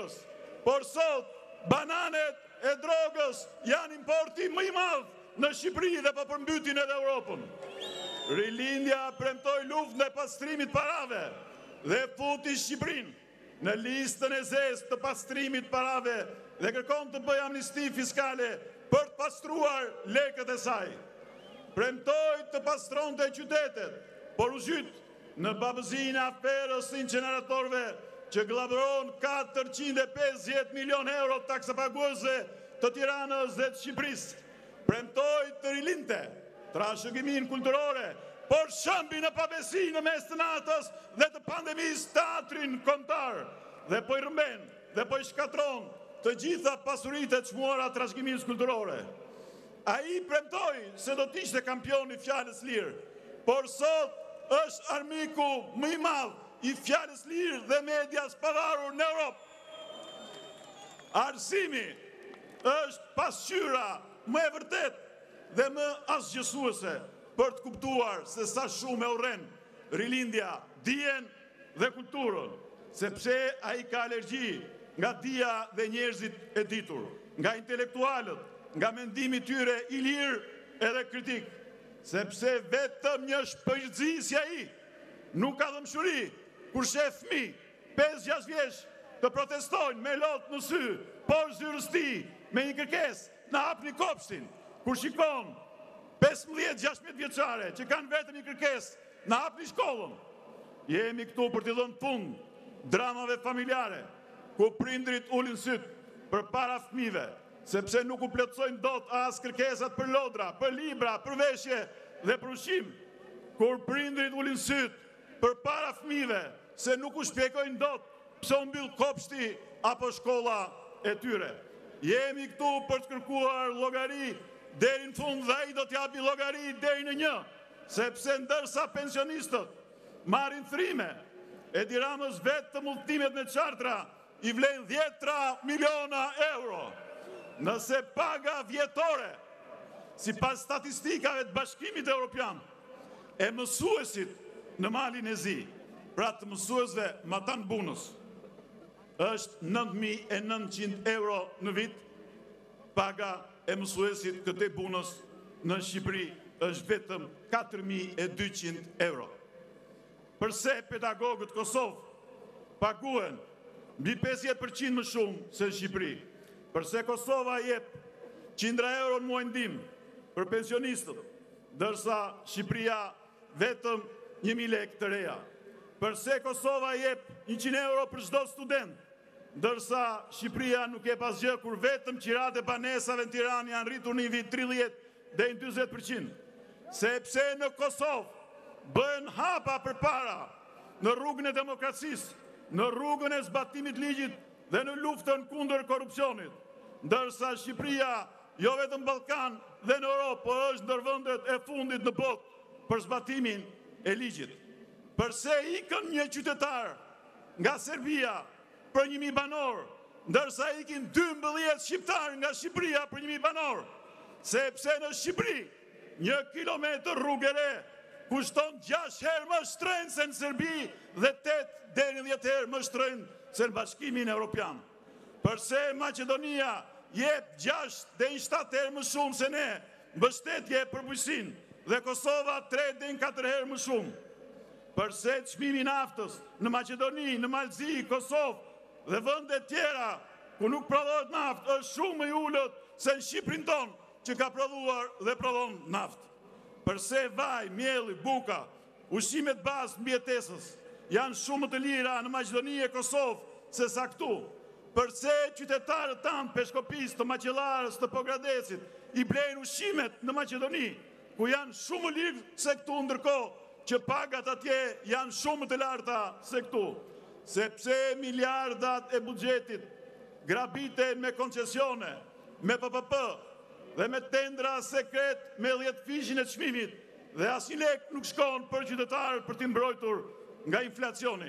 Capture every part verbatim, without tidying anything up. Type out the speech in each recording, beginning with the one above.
drogës, por sot bananet e drogës janë importi më i madh në Shqipëri dhe po përmbytin edhe Europën. Rilindja premtoi luftën e pastrimit parave dhe futi Shqipërinë në listën e zezë të pastrimit parave dhe kërkon të bëjë amnisti fiskale për të pastruar lekët e saj. Premtoi të pastronte qytetet, por u zhyt në babëzinë e aferës së inceneratorëve që glavëron katërqind e pesëdhjetë milion euro taksa paguese të Tiranës dhe të Shqipërisë. Premtoi të rilinte trashëgiminë kulturore, por shëmbi në pabesi në mes të natës dhe të pandemisë teatrin kombëtar dhe po i rrëmben dhe po i shkatron të gjitha pasuritë e çmuara trashëgimisë kulturore. Ai premtoi se do të ishte kampion i fjalës lirë, por sot është armiku më i madh i fjalës lirë dhe medias pavarur në Europë. Arsimi është pasqyra më e vërtet dhe më asgjësuese për të kuptuar se sa shumë e urren rilindja dijen dhe kulturën, sepse ai ka alergji nga dia dhe njerëzit e ditur, nga intelektualët, nga mendimi tyre i lirë edhe kritik, sepse vetëm një shpërgjithësi si ai nuk ka dëmshuri kur shef fëmijë pesë gjashtë vjeç të protestojnë me lot në sy, por zyrës tij me një kërkesë na hapni kopshtin, kur shikon pesëmbëdhjetë gjashtëdhjetë vjeçare që kanë vetëm një kërkesë, na hapni shkollën. Jemi këtu për t'i dhënë fund dramave familjare, ku prindrit ulin syt përpara fëmijëve, sepse nuk u plotësojnë dot as kërkesat për lodra, për libra, për veshje dhe për ushqim. Kur prindrit ulin syt përpara fëmijëve, se nuk u shpjegojnë dot pse u mbyll kopshti apo shkolla e tyre. Jemi këtu për të kërkuar llogari deri në fund dhe ai do t'japi llogari deri në një, sepse ndërsa pensionistët marrin thrime, Edi Ramës vetëm udhëtimet me çartra i vlen dhjetra miliona euro. Nëse paga vjetore, sipas statistikave të Bashkimit Evropian, e mësuesit në Malin e Zi, pra të mësuesve Matan Bunës, është nëntë mijë e nëntëqind euro në vit, paga e mësuesit këtej Bunës në Shqipëri është vetëm katër mijë e dyqind euro. Përse pedagogët Kosovë paguen mbi pesëdhjetë përqind më shumë se në Shqipëri? Përse Kosova jep qindra euro në muaj ndihmë për pensionistët, ndërsa Shqipëria vetëm një mijë lekë të reja? Përse Kosova jep njëqind euro për çdo student, ndërsa Shqipëria nuk jep asgjë kur vetëm qirat e banesave në Tiranë janë rritur në vit tridhjetë deri në dyzet përqind? Sepse në Kosovë bën hapa përpara në rrugën e demokracisë, në rrugën e zbatimit ligjit dhe në luftën kundër korrupsionit, ndërsa Shqipëria jo vetëm në Ballkan dhe në Europë, por është ndër vendet e fundit në botë për zbatimin e ligjit. Përse ikën një qytetar nga Serbia për një mijë banor, ndërsa ikin dymbëdhjetë shqiptar nga Shqipëria për një mijë banor? Sepse në Shqipëri një kilometër rrugë e re kushton gjashtë herë më shtrenjtë se në Serbi dhe tetë deri në dhjetë herë më shtrenjtë se në Bashkimin Evropian. Përse Maqedonia jep gjashtë deri në shtatë herë më shumë se ne mbështetje për bujqësinë dhe Kosova tre deri në katër herë më shumë? Përse çmimi i naftës në Maqedoni, në Malzi, Kosovë dhe vende tjera ku nuk prodhohet naftë është shumë më i ulët se në Shqipërinë tonë që ka prodhuar dhe prodhon naftë? Përse vaj, mielli, buka, ushqimet bazë mbijetesës janë shumë të lira në Maqedoni e Kosovë se sa këtu? Përse qytetarët tanë peshkopis të Maqellarës, të Pogradesit i blejnë ushqimet në Maqedoni, ku janë shumë lirë se këtu, ndërkohë që pagat atje janë shumë të larta se këtu? Sepse miliardat e buxhetit grabiten me koncesione, me P P P dhe me tendra sekret me dhjetë fishin e çmimit dhe asnjë lek nuk shkon për qytetarët për t'i mbrojtur nga inflacioni.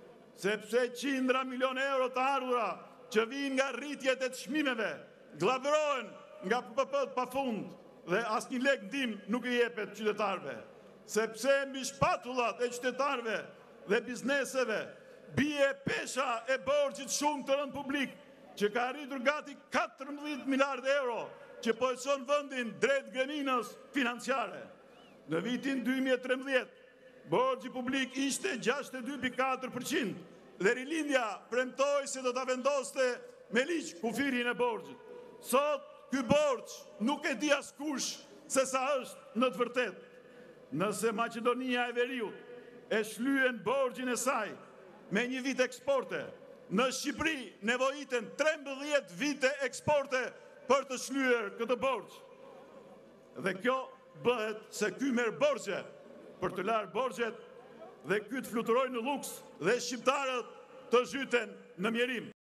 Sepse qindra milion euro të ardhura që vijnë nga rritjet e çmimeve glavërohen nga P P P-t pafund dhe asnjë lek ndihmë nuk i jepet qytetarëve. Sepse mbi shpatullat e qytetarëve dhe bizneseve bie pesha e borxhit shumë të rënd publik, që ka arritur gati katërmbëdhjetë miliardë euro, që po e çon vendin drejt greminës financiare. Në vitin dy mijë e trembëdhjetë, borxhi publik ishte gjashtëdhjetë e dy pikë katër përqind dhe Rilindja premtoi se do ta vendoste me ligj kufirin e borxhit. Sot ky borxh nuk e di askush se sa është në të vërtetë. Nëse Maqedonia e Veriut e shlyen borxhin e saj me një vit eksporte, në Shqipëri nevojiten trembëdhjetë vite eksporte për të shlyer këtë borxh. Dhe kjo bëhet se ky merr borxhe për të larë borxhet dhe ky të fluturojë në luks dhe shqiptarët të zhyten në mjerim.